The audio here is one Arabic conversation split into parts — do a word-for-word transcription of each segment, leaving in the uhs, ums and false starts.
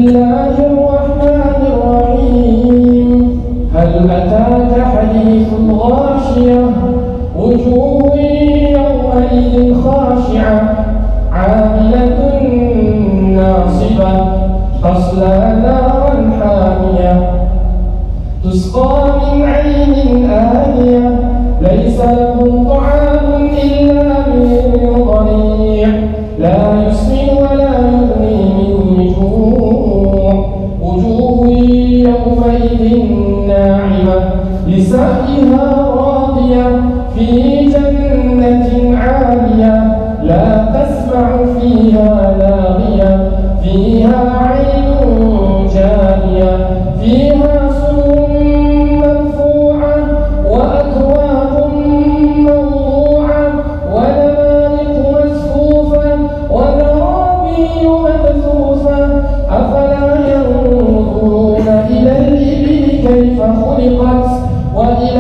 الله الرحمن الرحيم. هل أتاك حديث الغاشية؟ وجوه يومئذ خاشعة عاملة ناصبة تصلى نارا حامية تسقى من عين آنية ليس لهم طعام إلا من ضريع لا يسمن ولا يغني من جوع. وجوه يومئذ ناعمة لسعيها راضية في جنة عالية لا تسمع فيها لاغية فيها عين جارية فيها سرر مرفوعة وأكواب موضوعة ونمارق مصفوفة وزرابي مبثوثة أفلا ينظرون إلى الإبل كيف خلقت وإلى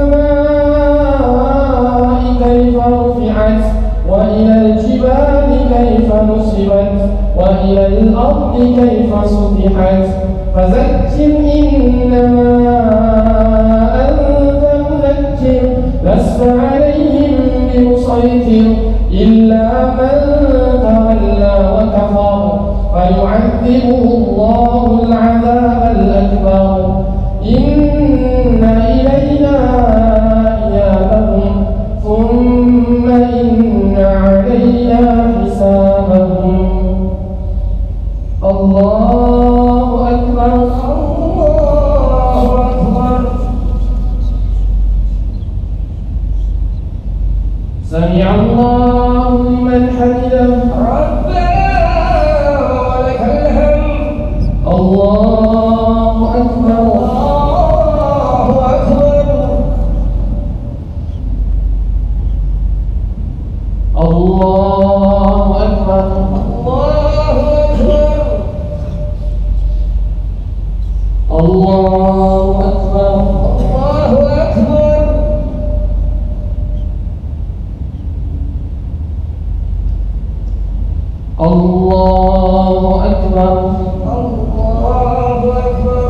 السماء كيف رفعت وإلى الجبال كيف نصبت وإلى الأرض كيف سطحت. فذكر إنما أنت مذكر لست عليهم بمسيطر إلا من تولى وكفر فيعذبه الله العذاب الأكبر. إن إلينا إيابهم ثم إن علينا حسابهم. الله أكبر الله أكبر. سمع الله لمن حمده ربنا ولك الحمد. الله أكبر الله أكبر. الله أكبر الله أكبر. الله أكبر الله أكبر. الله أكبر الله أكبر.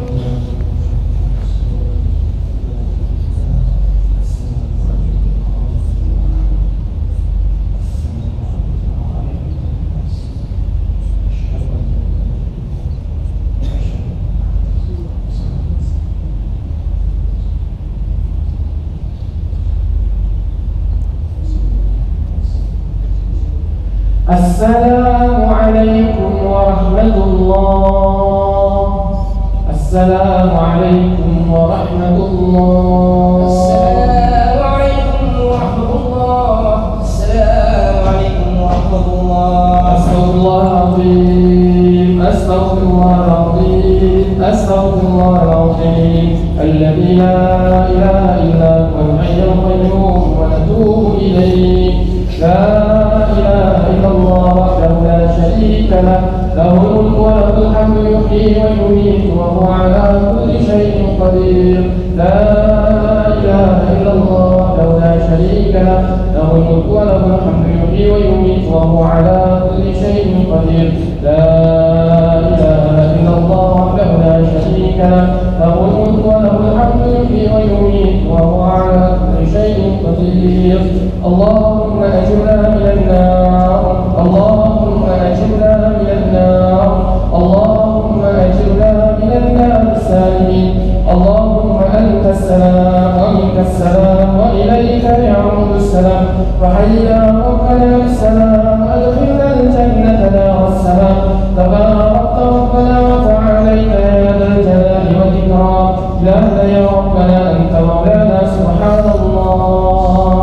السلام عليكم ورحمة الله. السلام عليكم ورحمة الله. السلام عليكم ورحمة الله. السلام عليكم ورحمة الله. أستغفر الله العظيم أستغفر الله العظيم أستغفر الله العظيم الذي لا إله إلا هو الحي القيوم ونتوب إليه. لا إله إلا الله وحده لا شريك له له الملك وله الحمد يحيي ويميت وهو على كل شيء قدير. لا إله إلا الله وحده لا شريك له له الملك وله الحمد يحيي ويميت وهو على كل شيء قدير. لا إله إلا الله وحده لا شريك له له الملك وله الحمد يحيي ويميت وهو على كل شيء قدير. اللهم أجرنا من النار اللهم أجرنا من النار اللهم أجرنا من النار السالمين. اللهم أنت السلام ومنك السلام وإليك يعود السلام. وحينا ربنا بالسلام أدخلنا الجنة دار السلام. تباركت ربنا وتعاليت يا ذا الجلال والإكرام. إلهنا يا ربنا أنت مولانا سبحان الله.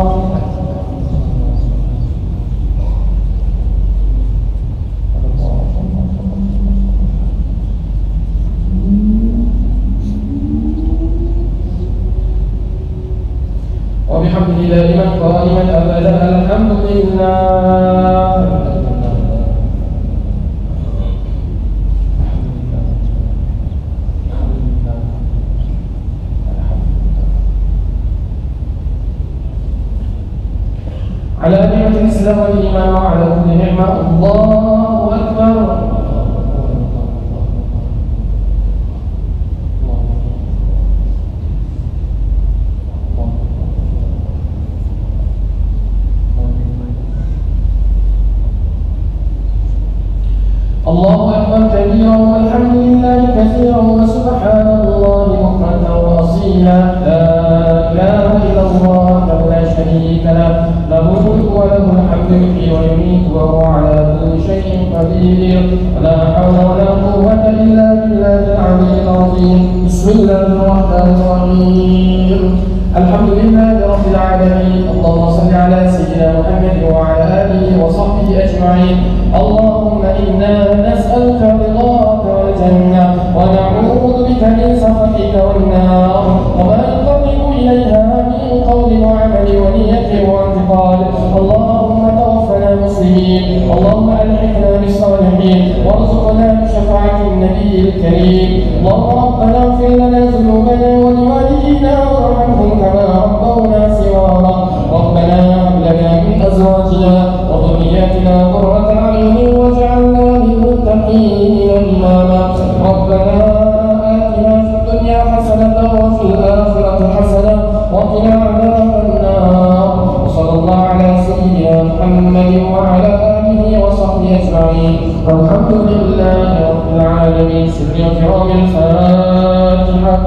وبحمده دائما قائما أبدا الحمد لله. على نعمة الإسلام والإيمان وعلى كل نعمة. الله أكبر قدير ولا حول ولا قوة إلا بالله العلي العظيم. بسم الله الرحمن الرحيم. الحمد لله رب العالمين. اللهم صل على سيدنا محمد وعلى آله وصحبه أجمعين. اللهم إنا نسألك رضاك والجنة ونعوذ بك من سخطك والنار وما يقرب إليها من قول وعمل ونية واعتقاد. اللهم توفنا مسلمين. اللهم ألحقنا بالصالحين وارزقنا بشفاعة النبي الكريم. اللهم ربنا اغفر لنا ذنوبنا ولوالدينا وارحمهم كما ربونا صغارا. ربنا هب لنا من أزواجنا وذرياتنا قرة أعين واجعلنا للمتقين إماما. ربنا آتنا في الدنيا حسنة وفي الآخرة حسنة وقنا عذاب النار. وصلى الله على سيدنا محمد وعلى آله وصحبه أجمعين والحمد لله رب العالمين. سر الكرام الفاتحة.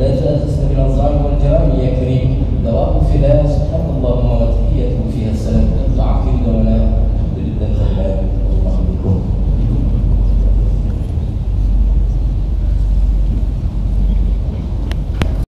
سبحان اللهم وتحيته فيها السلام.